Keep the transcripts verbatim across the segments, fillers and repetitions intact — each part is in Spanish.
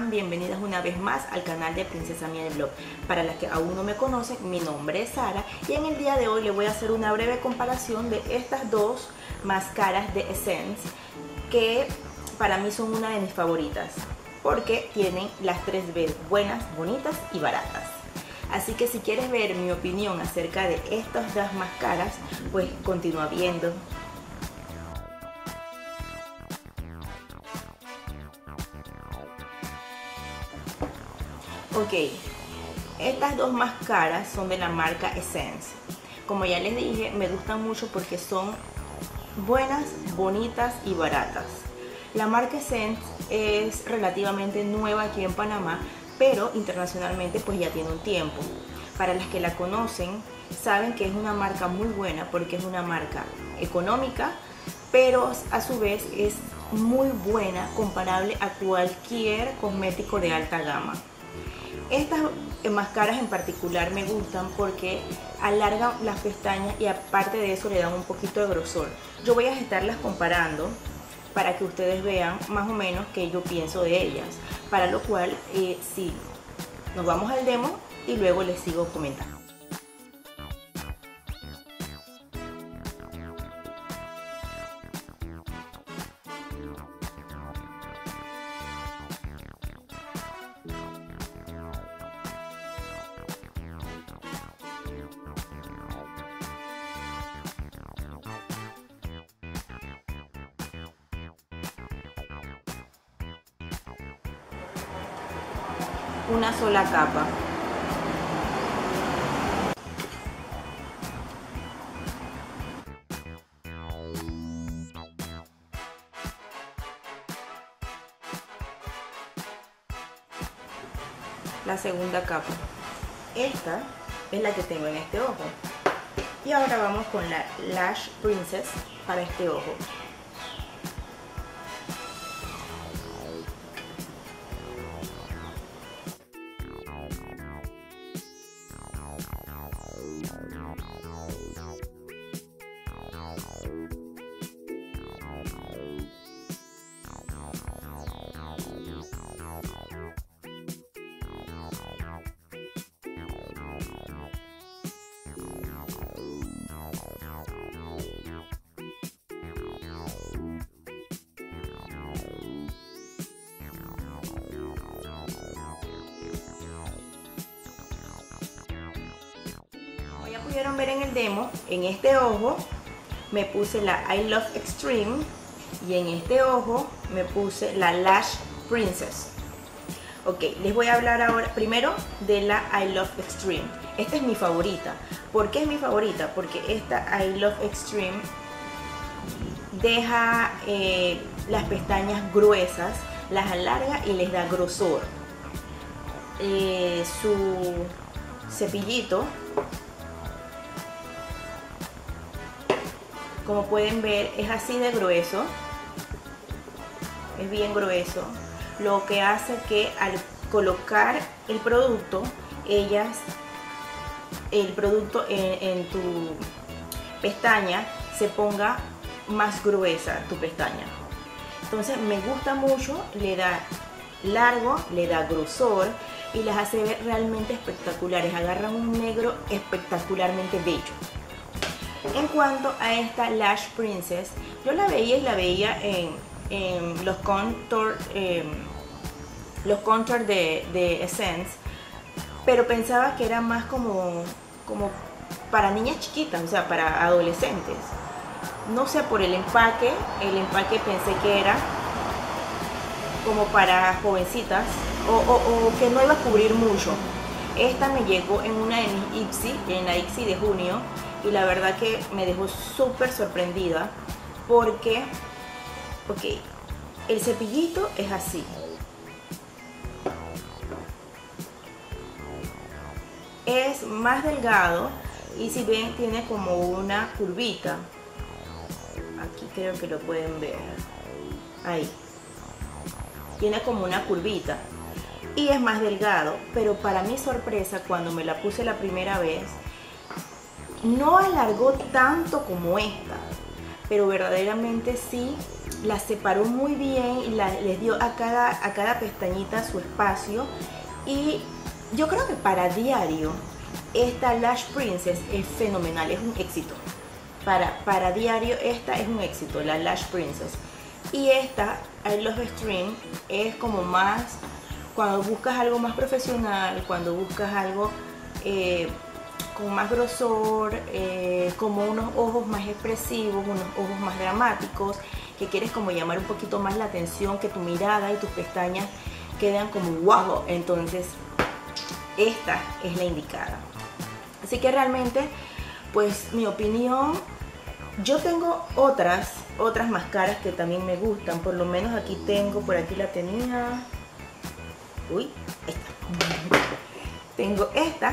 están? Bienvenidas una vez más al canal de Princesa Miel Blog. Para las que aún no me conocen, mi nombre es Sara y en el día de hoy les voy a hacer una breve comparación de estas dos máscaras de Essence que para mí son una de mis favoritas porque tienen las tres B: buenas, bonitas y baratas. Así que si quieres ver mi opinión acerca de estas dos máscaras, pues continúa viendo. Ok, estas dos máscaras son de la marca Essence. Como ya les dije, me gustan mucho porque son buenas, bonitas y baratas. La marca Essence es relativamente nueva aquí en Panamá, pero internacionalmente pues ya tiene un tiempo. Para las que la conocen, saben que es una marca muy buena porque es una marca económica, pero a su vez es muy buena, comparable a cualquier cosmético de alta gama. Estas máscaras en particular me gustan porque alargan las pestañas y aparte de eso le dan un poquito de grosor. Yo voy a estarlas comparando para que ustedes vean más o menos qué yo pienso de ellas. Para lo cual, eh, sí, nos vamos al demo y luego les sigo comentando. Una sola capa. La segunda capa. Esta es la que tengo en este ojo. Y ahora vamos con la Lash Princess para este ojo. Pudieron ver en el demo, en este ojo me puse la I Love Extreme y en este ojo me puse la Lash Princess. Ok, les voy a hablar ahora primero de la I Love Extreme. Esta es mi favorita. ¿Por qué es mi favorita? Porque esta I Love Extreme deja eh, las pestañas gruesas, las alarga y les da grosor. Eh, su cepillito, como pueden ver, es así de grueso, es bien grueso, lo que hace que al colocar el producto, ellas, el producto en, en tu pestaña se ponga más gruesa tu pestaña. Entonces me gusta mucho, le da largo, le da grosor y las hace ver realmente espectaculares, agarran un negro espectacularmente bello. En cuanto a esta Lash Princess, yo la veía y la veía en, en los contour, eh, los contour de, de Essence, pero pensaba que era más como, como para niñas chiquitas, o sea, para adolescentes. No sé, por el empaque, el empaque pensé que era como para jovencitas o, o, o que no iba a cubrir mucho. Esta me llegó en una de mis Ipsy, en la Ipsy de junio. Y la verdad que me dejó súper sorprendida porque, ok, el cepillito es así. Es más delgado y si ven tiene como una curvita. Aquí creo que lo pueden ver. Ahí. Tiene como una curvita. Y es más delgado, pero para mi sorpresa cuando me la puse la primera vez, no alargó tanto como esta, pero verdaderamente sí las separó muy bien y la, les dio a cada, a cada pestañita su espacio. Y yo creo que para diario esta Lash Princess es fenomenal, es un éxito. Para, para diario esta es un éxito, la Lash Princess. Y esta, I Love Extreme, es como más cuando buscas algo más profesional, cuando buscas algo eh, con más grosor, eh, como unos ojos más expresivos, unos ojos más dramáticos, que quieres como llamar un poquito más la atención, que tu mirada y tus pestañas quedan como wow. Entonces esta es la indicada. Así que realmente, pues mi opinión, yo tengo otras otras máscaras que también me gustan. Por lo menos aquí tengo, por aquí la tenía, uy, esta tengo esta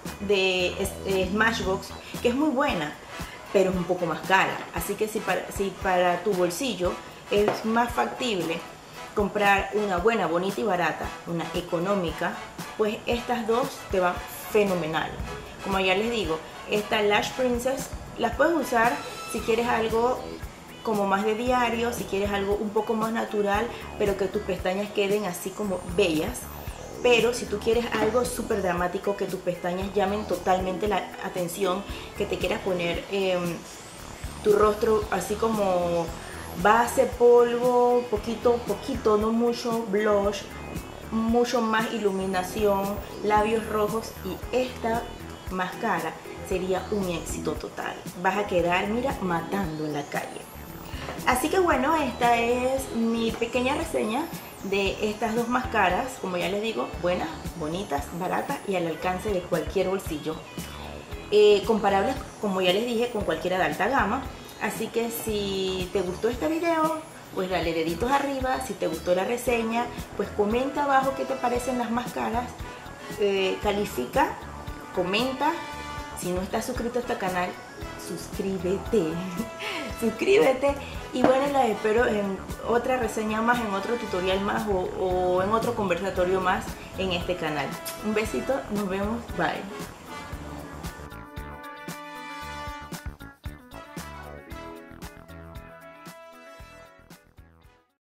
de Smashbox, que es muy buena, pero es un poco más cara. Así que si para, si para tu bolsillo es más factible comprar una buena, bonita y barata, una económica, pues estas dos te van fenomenal. Como ya les digo, esta Lash Princess las puedes usar si quieres algo como más de diario, si quieres algo un poco más natural, pero que tus pestañas queden así como bellas. Pero si tú quieres algo súper dramático, que tus pestañas llamen totalmente la atención, que te quieras poner eh, tu rostro así como base, polvo, poquito, poquito, no mucho blush, mucho más iluminación, labios rojos, y esta máscara sería un éxito total. Vas a quedar, mira, matando en la calle. Así que bueno, esta es mi pequeña reseña de estas dos máscaras, como ya les digo, buenas, bonitas, baratas y al alcance de cualquier bolsillo. Eh, comparables, como ya les dije, con cualquiera de alta gama. Así que si te gustó este video, pues dale deditos arriba. Si te gustó la reseña, pues comenta abajo qué te parecen las máscaras. Eh, califica, comenta. Si no estás suscrito a este canal, suscríbete. Suscríbete. Y bueno, las espero en otra reseña más, en otro tutorial más o, o en otro conversatorio más en este canal. Un besito, nos vemos, bye.